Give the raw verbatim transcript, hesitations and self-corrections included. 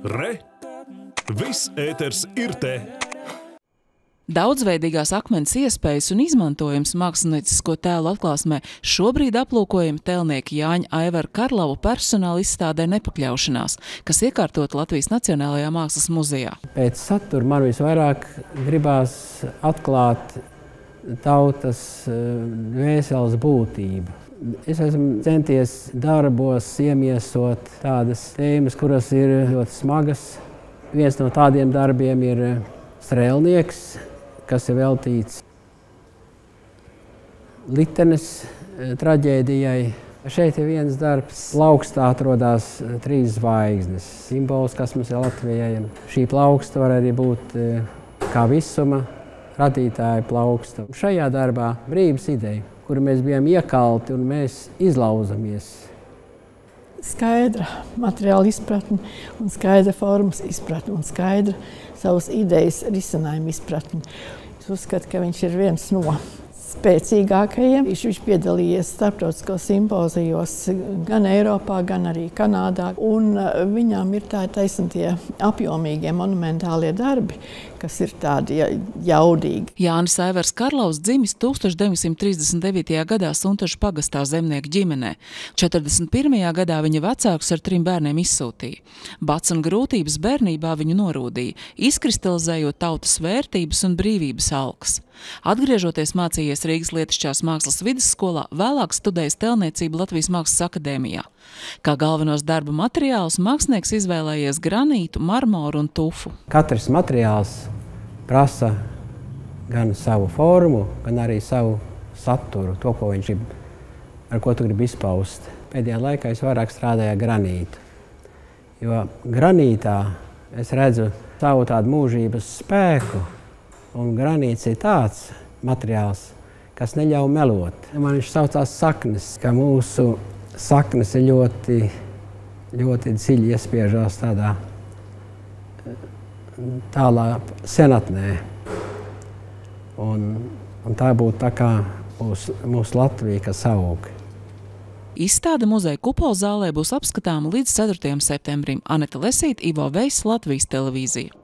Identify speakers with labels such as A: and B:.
A: Re! Viss ēters ir te!
B: Daudzveidīgās akmens iespējas un izmantojums māksliniecisko tēlu atklāsmē šobrīd aplūkojami tēlnieki Jāņa Aivara Karlavu personāla izstādē Nepakļaušanās, kas iekārtot Latvijas Nacionālajā mākslas muzejā.
C: Pēc satura man visvairāk gribās atklāt tautas dvēseles būtību. Es esmu centies darbos iemiesot tādas tēmas, kuras ir ļoti smagas. Viens no tādiem darbiem ir Strēlnieks, kas ir veltīts Litenes traģēdijai. Šeit ir viens darbs. Plaukstā atrodas trīs zvaigznes. Simbols, kas mums ir Latvijai. Šī plauksta var arī būt kā visuma radītāja plauksta. Šajā darbā brīvības ideja, kuru mēs bijām iekalti un mēs izlauzamies.
D: Skaidra materiāla izpratne un skaidra formas izpratne un skaidra savas idejas risinājuma izpratne. Es uzskatu, ka viņš ir viens no spēcīgākajiem. Viņš, viņš piedalījies starptautiskos simpozijos gan Eiropā, gan arī Kanādā. Un viņām ir tā taisni tie apjomīgie, monumentālie darbi, kas ir tādi jaudīgi.
B: Jānis Aivars Karlavs dzimis tūkstoš deviņi simti trīsdesmit devītajā gadā Suntažu pagastā zemnieku ģimenē. četrdesmit pirmajā gadā viņa vecākus ar trim bērniem izsūtīja. Bats un grūtības bērnībā viņu norūdīja, izkristalizējot tautas vērtības un brīvības alkas. Atgriežoties mācījies Rīgas Lietišķās mākslas vidusskolā, vēlāk studējis tēlniecību Latvijas Mākslas akadēmijā. Kā galvenos darba materiālus mākslinieks izvēlējies granītu, marmoru un tufu.
C: Katrs materiāls prasa gan savu formu, gan arī savu saturu, to, ko viņš grib, ar ko tu gribi izpaust. Pēdējā laikā es vairāk strādāju ar granītu, jo granītā es redzu savu tādu mūžības spēku, un granīts ir tāds materiāls, kas neļauj melot. Man viņš saucās saknes, ka mūsu saknes ir ļoti, ļoti dziļi iespiežās tādā tālā senatnē. Un, un tā būtu tā kā mūsu, mūsu Latvija, kas aug.
B: Izstāde muzeja kupolzālē būs apskatāma līdz ceturtajam septembrim. Aneta Lesīte, Ivo Veiss, Latvijas televīzija.